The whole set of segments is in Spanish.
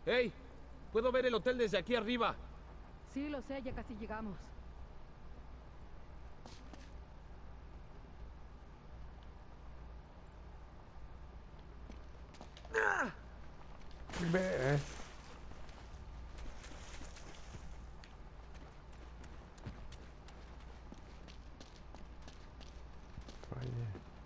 ¡Hey! Puedo ver el hotel desde aquí arriba. Sí, lo sé, ya casi llegamos. ¿Ves? Fallé.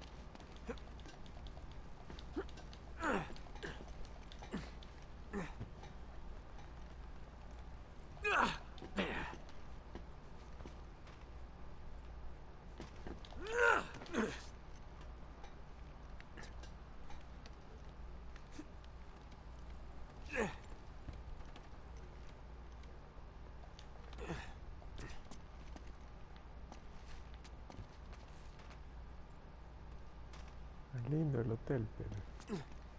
Es lindo el hotel, pero...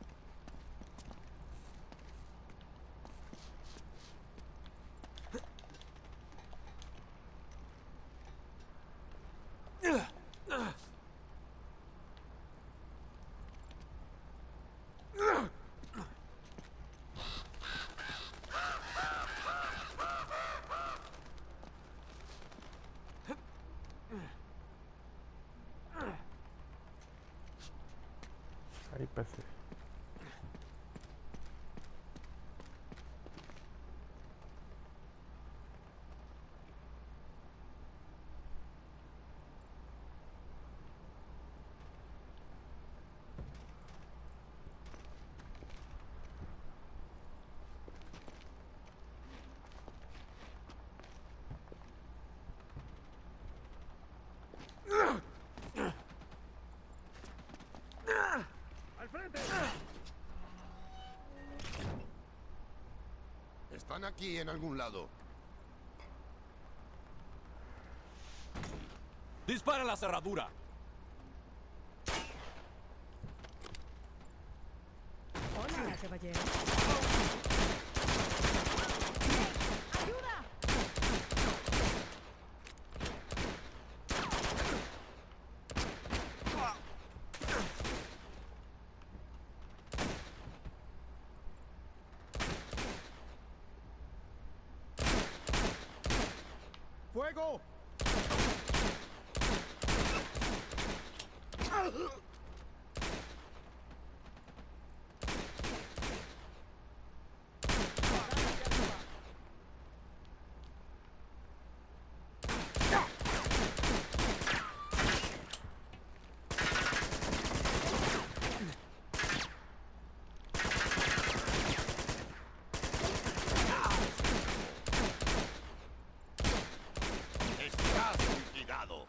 Ahí pasé. ¡Al frente! Están aquí en algún lado. ¡Dispara la cerradura! Hola, caballero. ¡Ayuda! ¡Fuego! Estás liquidado.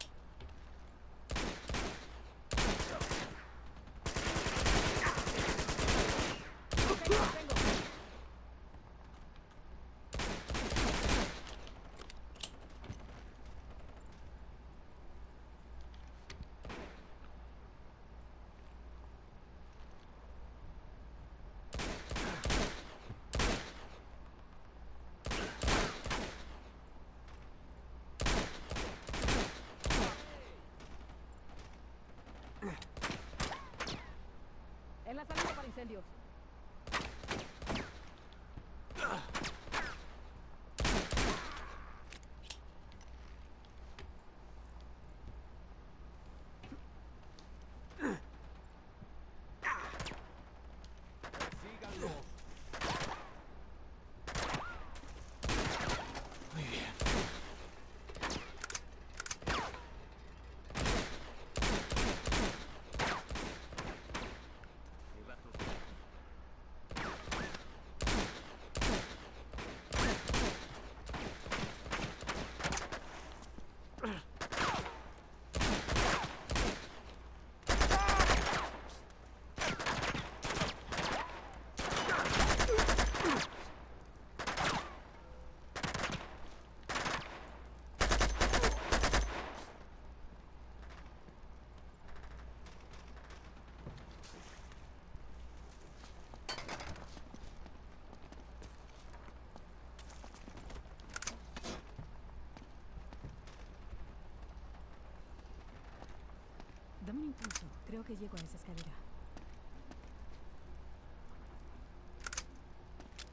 En la salida para incendios. ¡Síganlo! Muy bien. Dame un impulso. Creo que llego a esa escalera.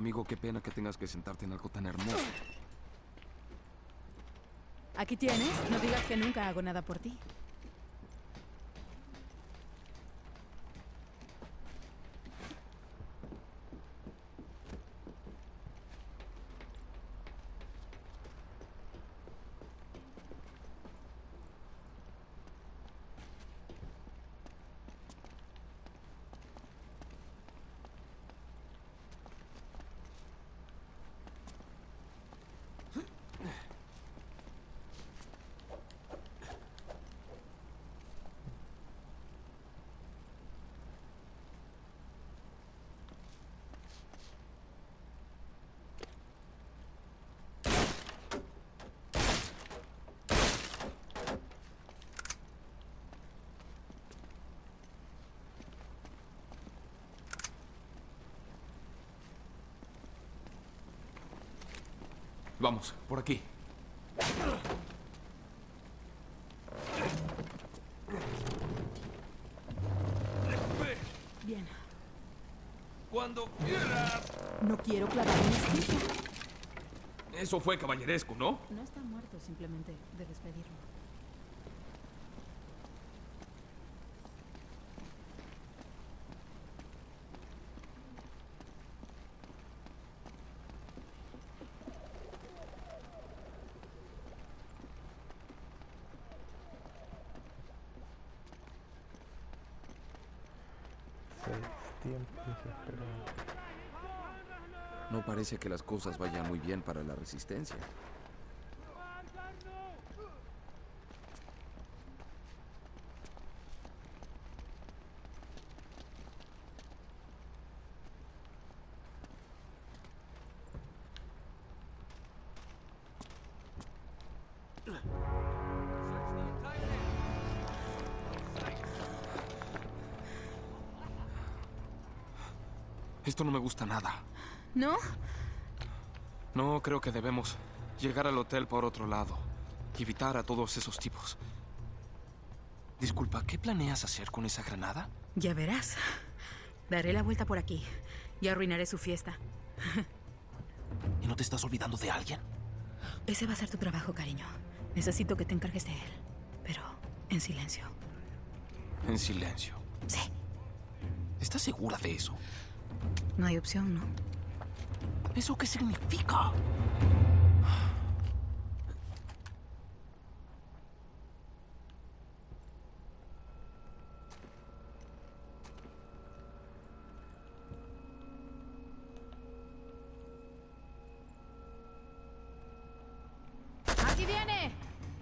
amigo, qué pena que tengas que sentarte en algo tan hermoso. Aquí tienes. No digas que nunca hago nada por ti. Vamos, por aquí. Bien. Cuando quieras. No quiero clavar una esquina. Eso fue caballeresco, ¿no? No está muerto, simplemente de despedirlo. Tiempo desesperante. No parece que las cosas vayan muy bien para la resistencia. Esto no me gusta nada. ¿No? No, creo que debemos llegar al hotel por otro lado y evitar a todos esos tipos. Disculpa, ¿qué planeas hacer con esa granada? Ya verás. Daré la vuelta por aquí y arruinaré su fiesta. ¿Y no te estás olvidando de alguien? Ese va a ser tu trabajo, cariño. Necesito que te encargues de él, pero en silencio. En silencio. Sí. ¿Estás segura de eso? No hay opción, ¿no? ¿Eso qué significa? ¡Aquí viene!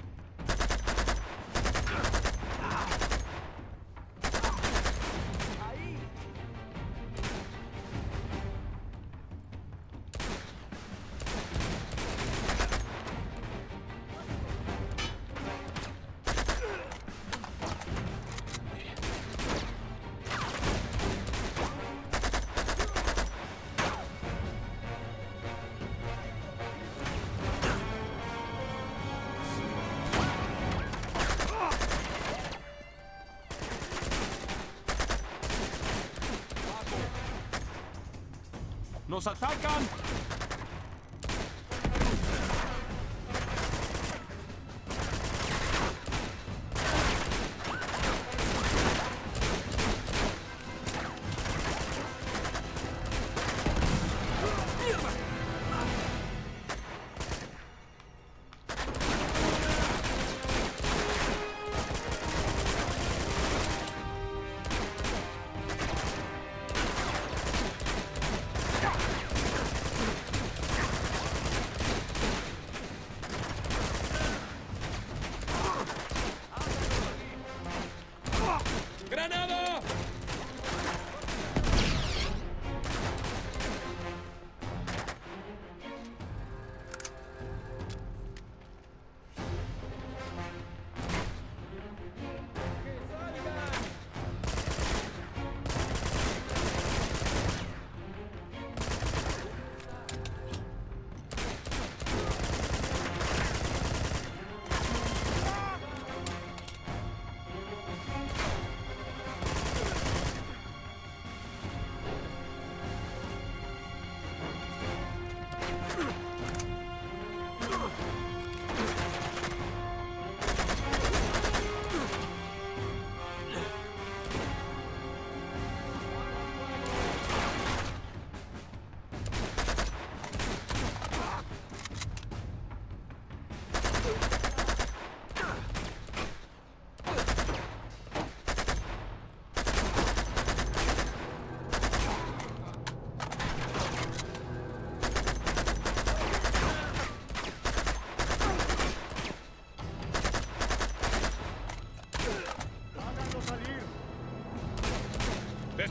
¡Nos atacan!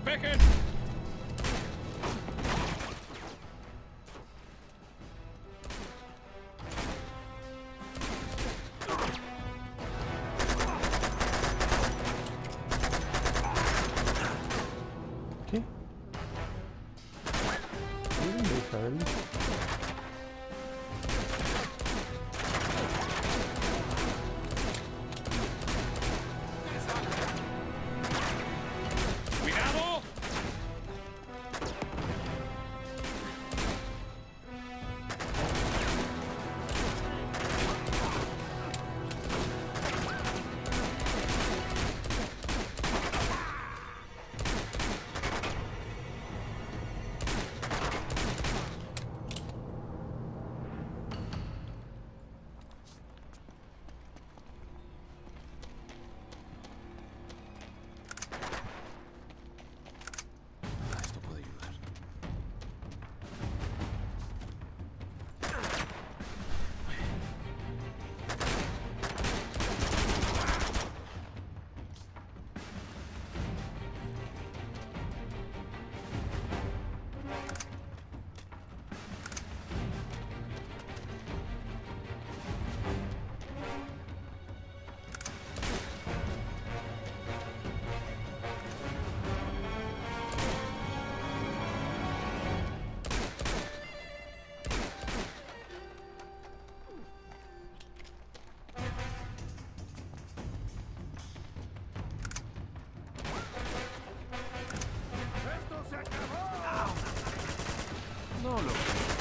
¡Despejen! ¿Qué? ¿Dónde, Isabel? ¡Cuidado! Esto puede ayudar. No lo creo.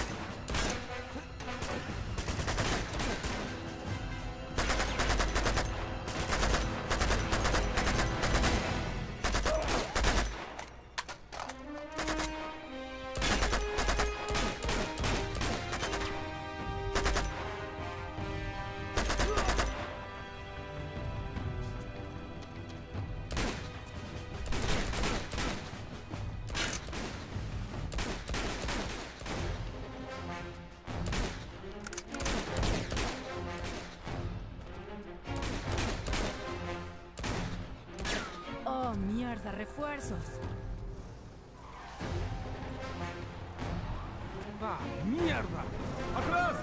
Oh, mierda, refuerzos. ¡Ah, mierda! ¡Atrás!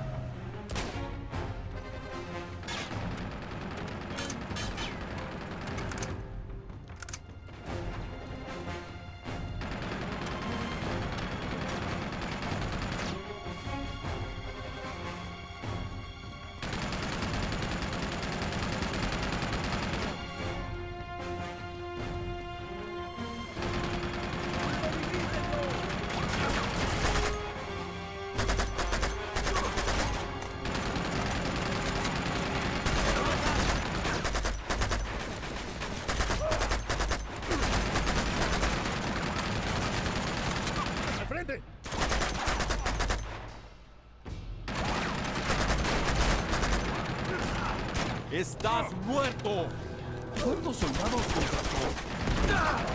¡Al frente! ¡Estás muerto! ¿Cuántos soldados contrató?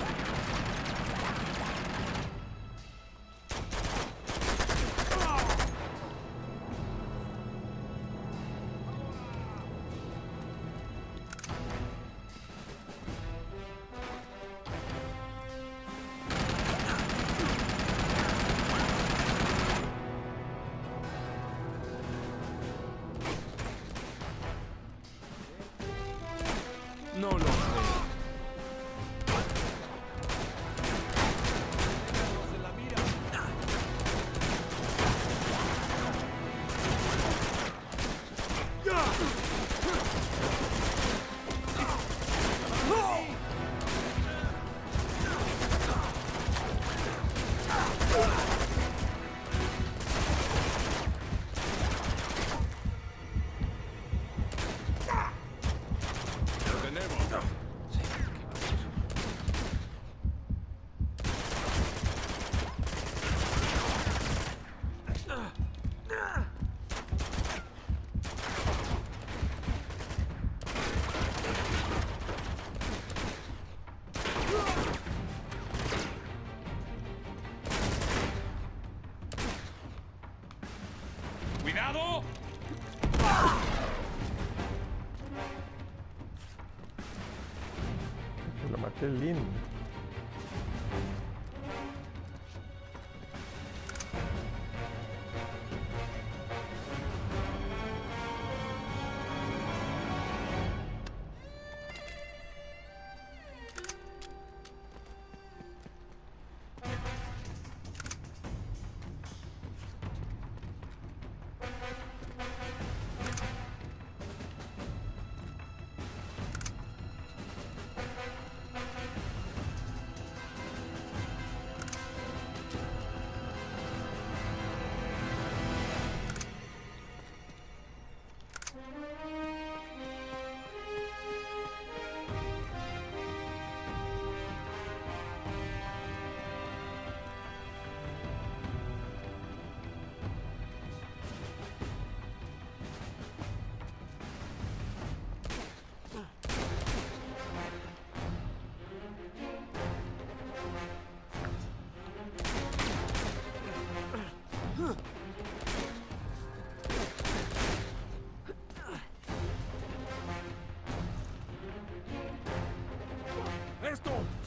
No lo creo. Lo tenemos. ¡Cuidado! Lo maté lindo.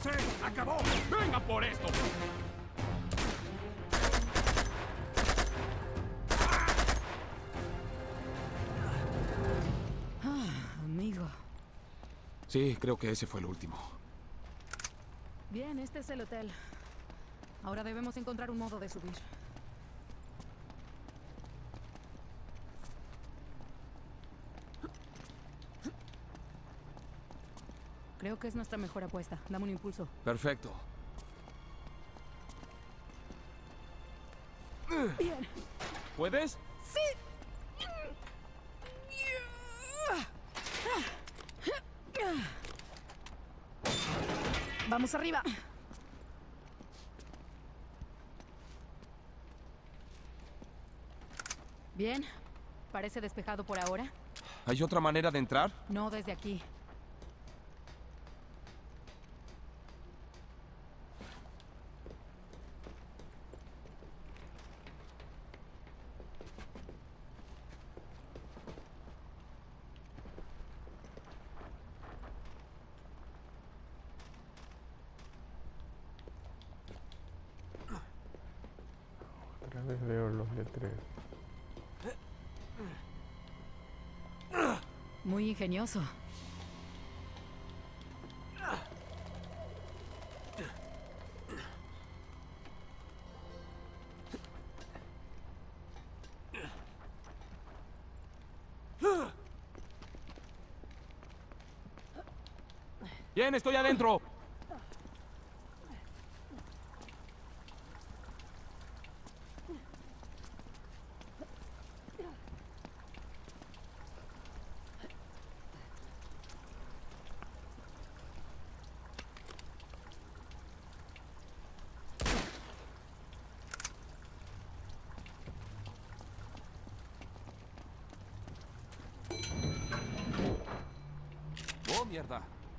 ¡Se acabó! ¡Venga por esto! Amigo. Sí, creo que ese fue el último. Bien, este es el hotel. Ahora debemos encontrar un modo de subir. Creo que es nuestra mejor apuesta. Dame un impulso. Perfecto. Bien. ¿Puedes? Vamos arriba. Bien. Parece despejado por ahora. ¿Hay otra manera de entrar? No desde aquí. Otra vez veo los letreros. Muy ingenioso. Bien, estoy adentro. Oh, mierda.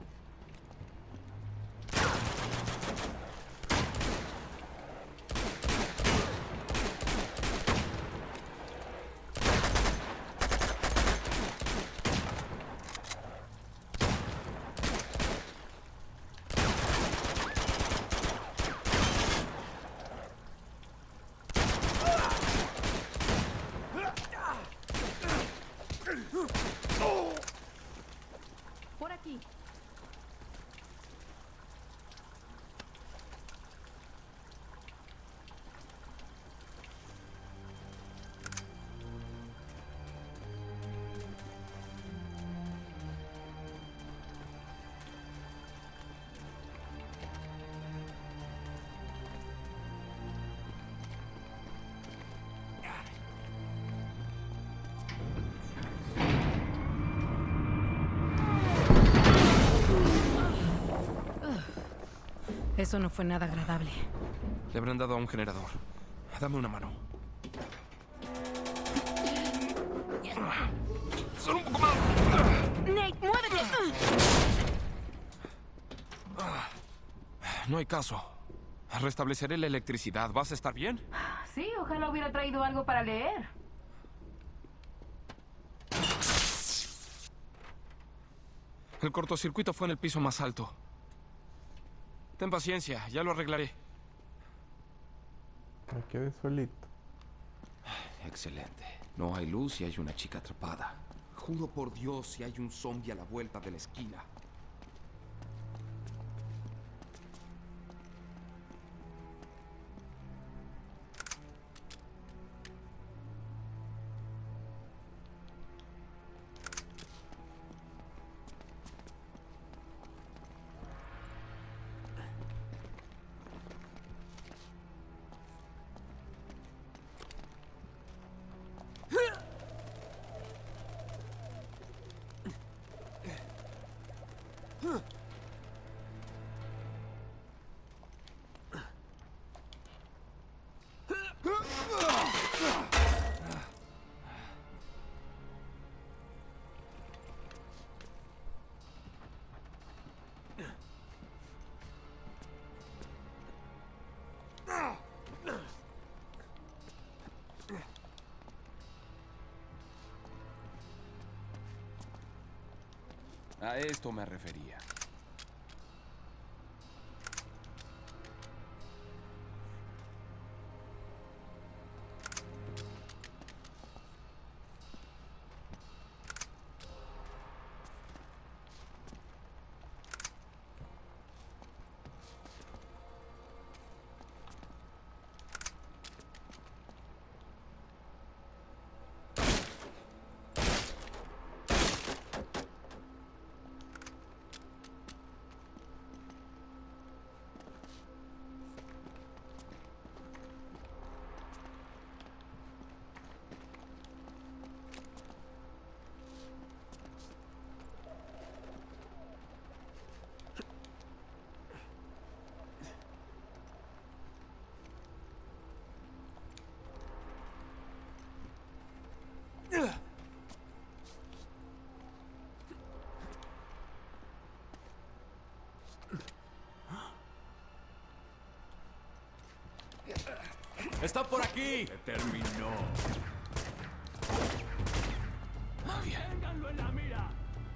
Por aquí. Eso no fue nada agradable. Le habrán dado a un generador. Dame una mano. ¡Solo un poco más! ¡Nate, muévete! No hay caso. Restableceré la electricidad. ¿Vas a estar bien? Sí, ojalá hubiera traído algo para leer. El cortocircuito fue en el piso más alto. Ten paciencia, ya lo arreglaré. Me quedé solito. Excelente. No hay luz y hay una chica atrapada. Juro por Dios si hay un zombie a la vuelta de la esquina. A esto me refería. ¡Está por aquí! Se terminó. Bien. ¡Ténganlo en la mira!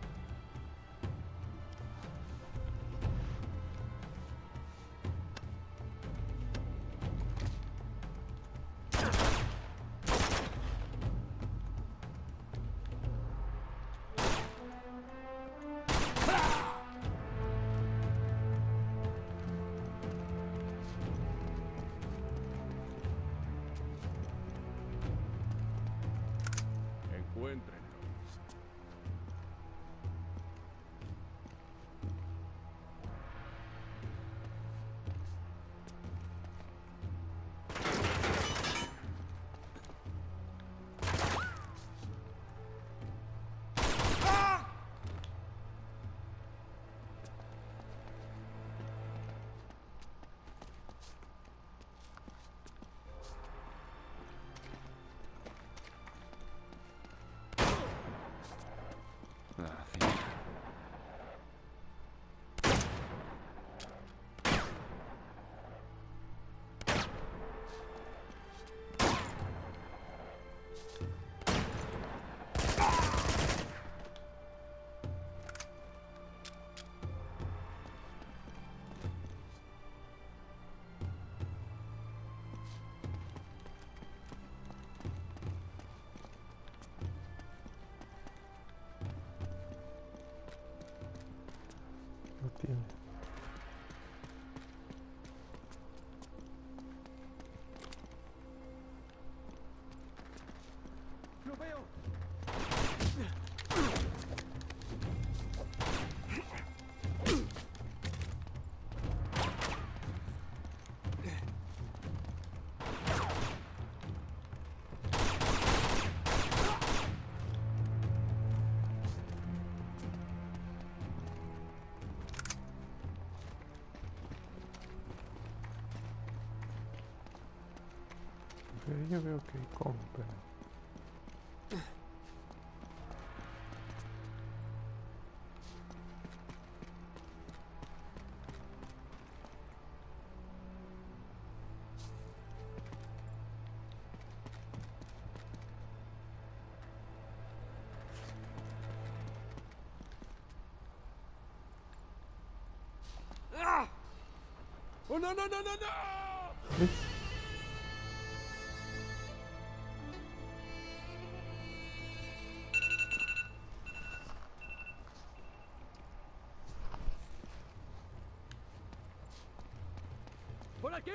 Encuéntrenlo. Ah, genial. No tiene. ¡Lo veo! Pero yo veo que compra. ¡Oh, no, no, no, no, no! ¿Ves? ¡Por aquí!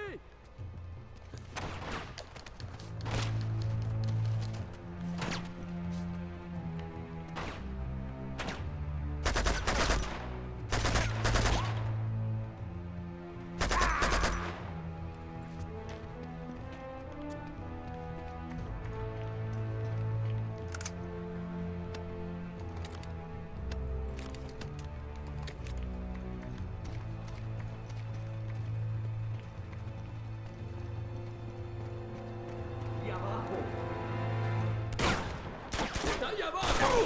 ¡Está ahí abajo!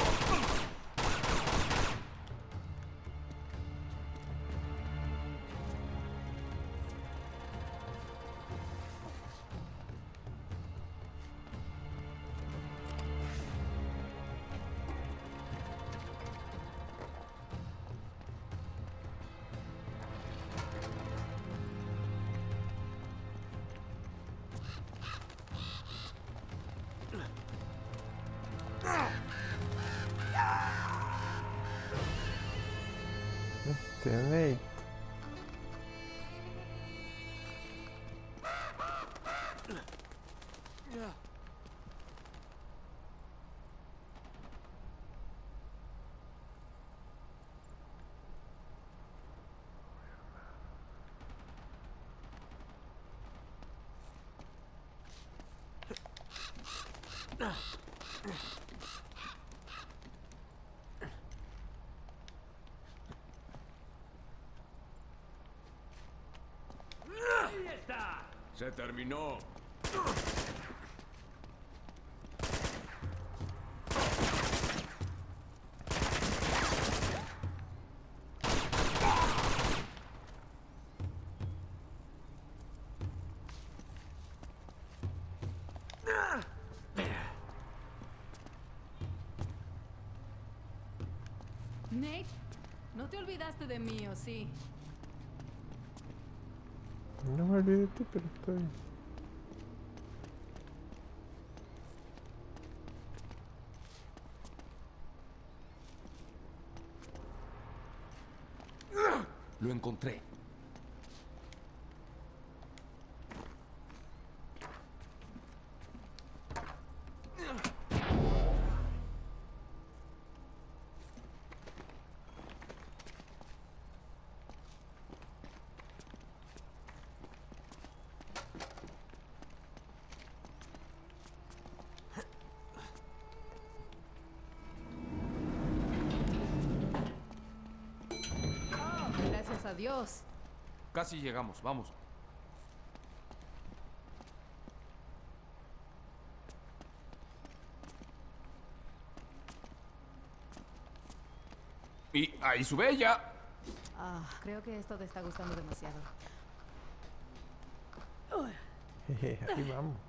Nate. ¡Ahí está! Se terminó. Nate, no te olvidaste de mí, ¿o sí? No me olvidé de ti, pero estoy... Lo encontré. Gracias a Dios. Casi llegamos, vamos. Y ahí sube ella. Creo que esto te está gustando demasiado. Jeje, aquí vamos.